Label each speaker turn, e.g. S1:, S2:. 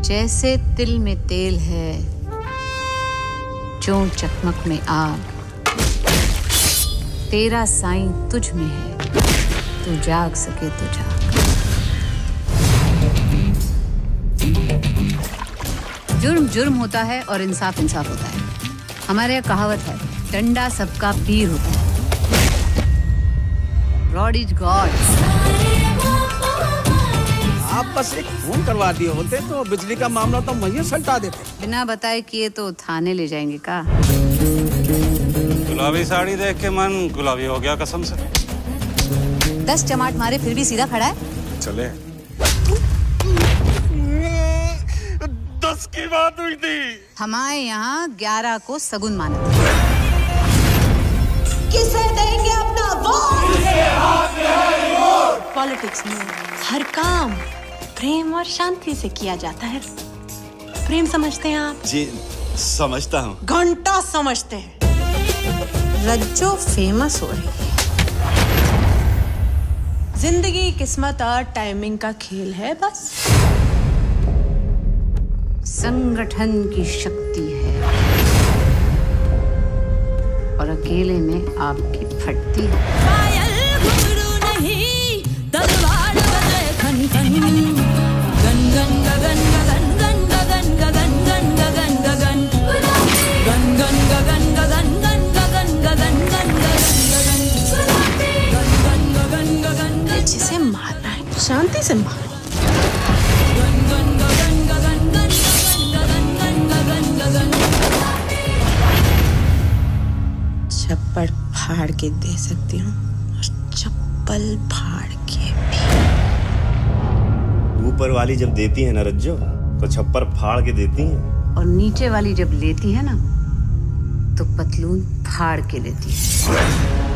S1: जैसे तिल में तेल है, जो चकमक में आग, तेरा साईं तुझ में है, तू जाग सके तो जाग। जुर्म जुर्म होता है और इंसाफ इंसाफ होता है। हमारे यहाँ कहावत है, डंडा सबका पीर होता है। God is God.
S2: आप बस एक फोन करवा दिए होते तो बिजली का मामला तो वहीं सलटा देते।
S1: बिना बताए किए तो थाने ले जाएंगे का?
S3: गुलाबी साड़ी देख के मन गुलाबी हो गया कसम से।
S1: 10 चमाट मारे फिर भी सीधा खड़ा है।
S3: चले 10 की बात हुई थी।
S1: हमारे यहाँ 11 को सगुन माना।
S4: किसे देंगे अपना वोट? पॉलिटिक्स में हर काम प्रेम और शांति से किया जाता है। प्रेम समझते हैं आप?
S3: जी समझता हूँ।
S4: घंटा समझते हैं। रज्जो फेमस हो रही है। जिंदगी किस्मत और टाइमिंग का खेल है बस।
S1: संगठन की शक्ति है और अकेले में आपकी फटती है।
S4: जिसे मारना है शांति से मारो। चप्पल फाड़ के दे सकती हूँ और चप्पल फाड़ के भी।
S5: ऊपर वाली जब देती है ना रज्जो तो छप्पर फाड़ के देती है,
S1: और नीचे वाली जब लेती है ना तो पतलून फाड़ के लेती है।